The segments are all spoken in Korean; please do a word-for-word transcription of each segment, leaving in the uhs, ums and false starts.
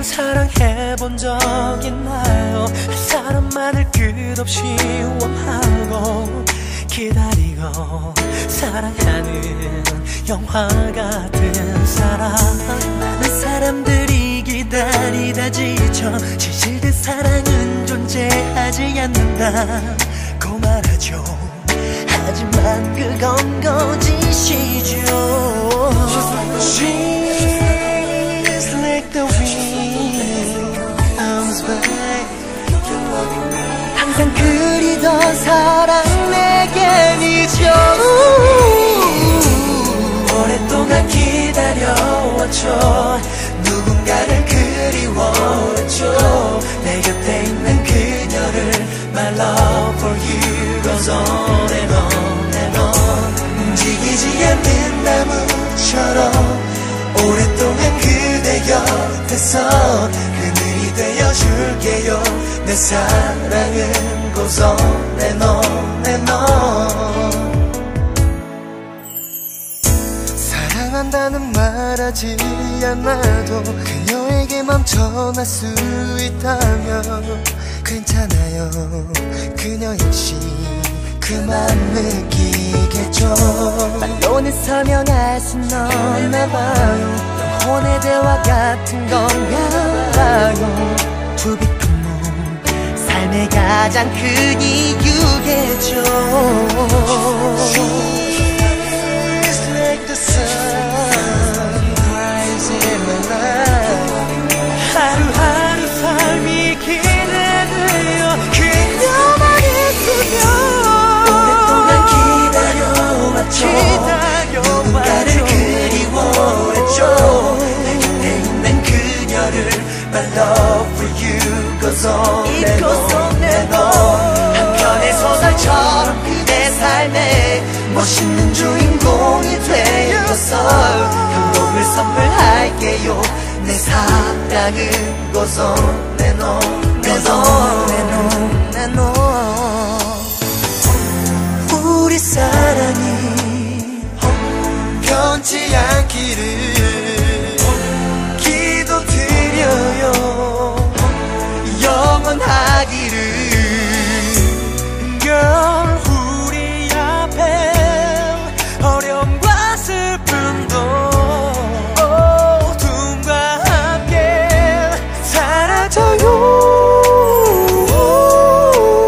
사랑해본 적 있나요? 한 사람만을 끝없이 원하고 기다리고 사랑하는 영화 같은 사람. 많은 사람들이 기다리다 지쳐 진실된 사랑은 존재하지 않는다고 말하죠. 하지만 그건 거짓이죠. She's like the wind comes back. 항상 그리던 사랑 내겐 잊어. 오랫동안 기다려왔죠. 누군가를 그리워했죠. 내 곁에 있는 그녀를 My love for you goes on and on and on. 움직이지 않는 나무처럼 오랫동안 그대 곁에서 그늘이 되어줄게요. 내 사랑은 goes on and on and on. 사랑한다는 말하지 않아도 그녀에게 멈춰날 수 있다면 괜찮아요. 그녀 역시 그만 느끼겠죠. 말로는 설명할 순 없나봐요. 영혼의 대화 같은 건가봐요. To be cool 삶의 가장 큰 이유겠죠. She's like the sun rising in my life. 하루하루 삶이 기대돼요. 그녀만 있으면. 오랫동안 기다려왔죠. 누군가를 그리워했죠. 내 곁에 있는 그녀를 My love for you goes on and on and on. 한편의 소설처럼 그대 삶에 멋있는 주인공이 되어서 행복을 선물할게요. 내 사랑은 goes on and on and on and on. 우리 사랑이 변치 않기를 기도드려요. 영원하기를. Girl, 우리 앞에 어려움과 슬픔도 어둠과 함께 사라져요.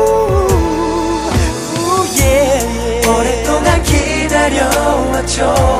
오랫동안 기다려왔죠.